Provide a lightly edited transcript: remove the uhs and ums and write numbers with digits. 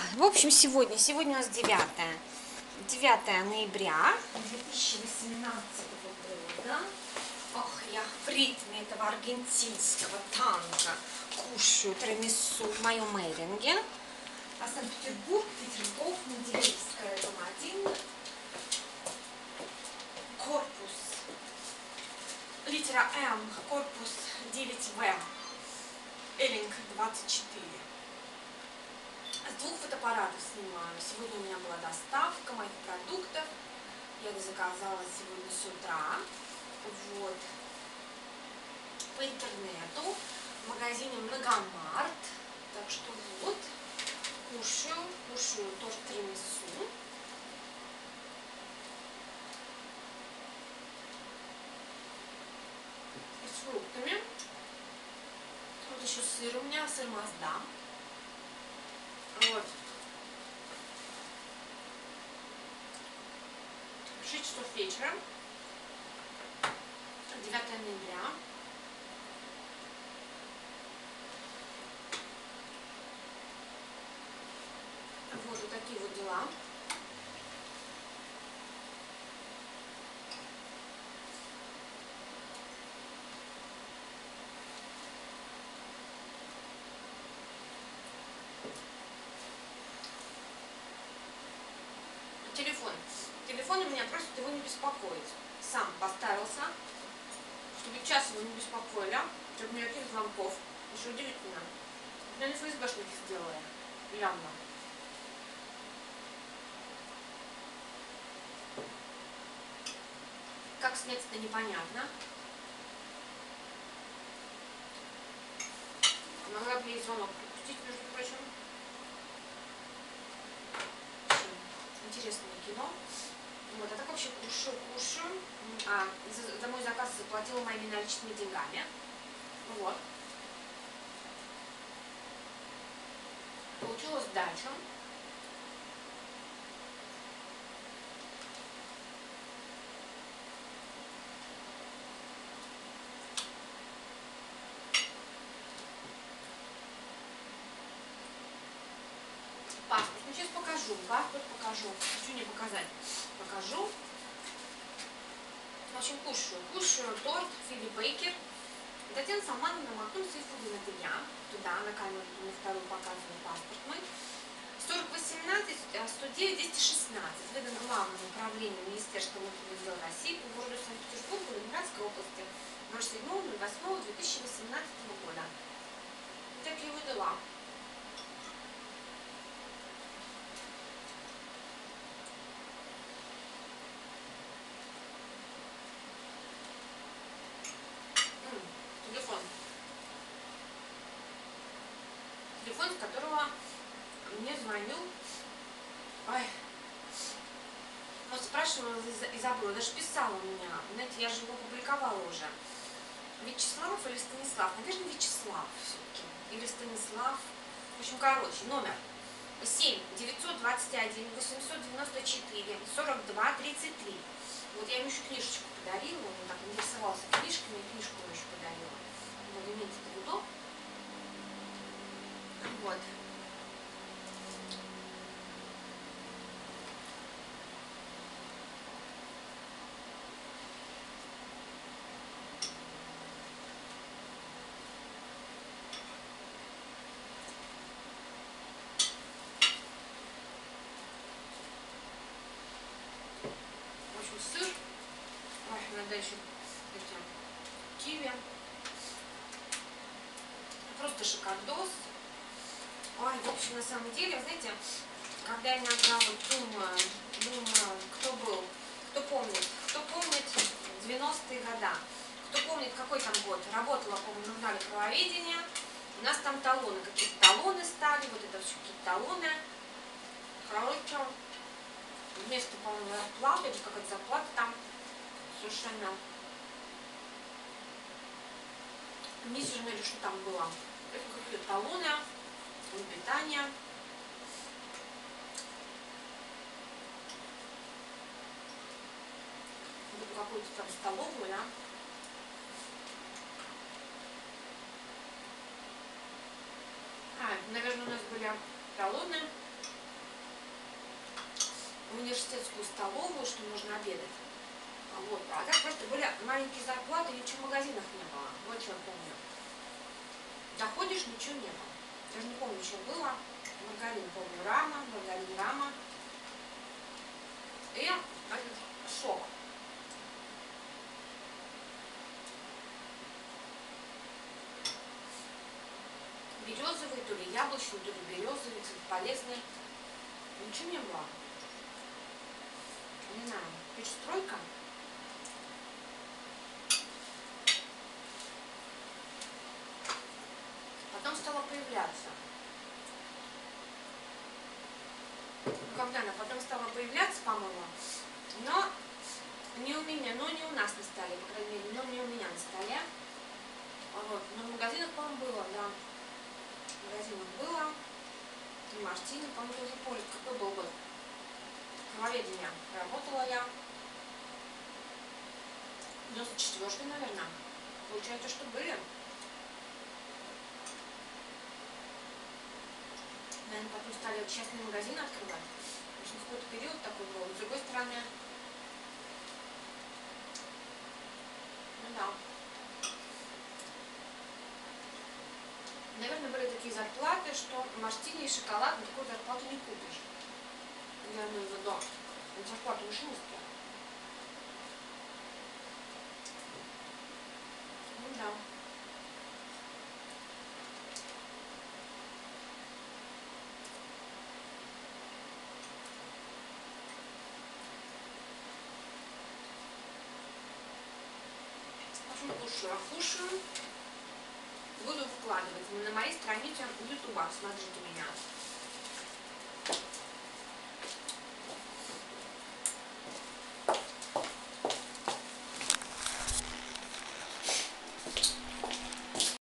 В общем, сегодня у нас 9 ноября 2018 года. Ох, я в ритме этого аргентинского танго кушаю тирамису в моем эринге. А Санкт-Петербург, Петергоф, Менделеевская, дом 1, корпус, литера М, корпус 9В, эринг 24. С 2 фотоаппаратов снимаю. Сегодня у меня была доставка моих продуктов. Я их заказала сегодня с утра. Вот. По интернету. В магазине Многомарт. Так что вот. Кушаю торт тирамису. И с фруктами. Вот еще сыр у меня, сыр Маасдам. Вот. 6 часов вечера, 9 ноября. Вот такие вот дела. Телефон у меня просит его не беспокоить. Сам поставился, чтобы час его не беспокоили, чтобы никаких звонков. Еще удивительно. Я не ФСБшники сделали. Явно. Как снять-то непонятно. Могла бы ей звонок пропустить, между прочим. Интересное кино. Вот, а так вообще кушаю. За мой заказ заплатила моими наличными деньгами. Вот. Получила сдачу. Паспорт. Ну, сейчас покажу. Паспорт покажу. Хочу не показать. Покажу. В общем, кушаю торт Фили Бейкер. Татьяна Салмановна макнул сейфуды на я. Туда, на камеру, на вторую показываю паспорт мой. 4018 109 216. Выдан Главному управлению Министерства внутренних дел России по городу Санкт-Петербургу Ленинградской области 07.08.2018 года. Такие вот дела. Телефон, с которого мне звонил. Ой. Вот спрашивала и забыла, даже писала у меня. Знаете, я же его публиковала уже. Вячеслав или Станислав? Наверное, Вячеслав все-таки. Или Станислав. В общем, короче, номер 7 921 894 42 33. Вот я ему еще книжечку подарила. Он так интересовался книжками, и книжку ему еще подарила. Вот, имейте в виду. Вот. В общем, сыр. Ой, надо еще эти киви. Просто шикардос. Ой, в общем, на самом деле, знаете, когда я иногда вот думаю, кто помнит 90-е годы, кто помнит, какой там год, работала, помню, в журнале «Правоведение», у нас там талоны, какие-то талоны стали, вот это все какие-то талоны. Короче, вместо, по-моему, зарплаты, или какая-то зарплата там совершенно мизерная, или что там было. Это какие-то талоны. Питание. Какую-то там столовую, да. Наверное, у нас были талоны университетскую столовую, что можно обедать. Вот. А так просто были маленькие зарплаты, ничего в магазинах не было. Вот что я помню. Заходишь, ничего не было. Даже не помню, что было. Маргарин, помню, маргарин Рама. И этот сок. Березовый, то ли яблочный, то ли березовый, полезный. Ничего не было. Не знаю, печстройка. Потом стала появляться. Когда она потом стала появляться, по-моему, но не у меня, но не у нас на столе, по крайней мере, но не у меня на столе. Вот. Но в магазинах, по-моему, было, да. В магазинах было. И Мартини, по-моему, тоже помню, какой был год. Крововедение. Работала я. 94-й, наверное. Получается, что были. Наверное, потом стали частные магазины открывать. В общем, какой-то период такой был. С другой стороны, ну да. Наверное, были такие зарплаты, что мартини и шоколад на такую зарплату не купишь. Я имею в виду зарплату машинистки. Ну да. Кушаю. Буду выкладывать на моей странице Ютуба. Смотрите меня.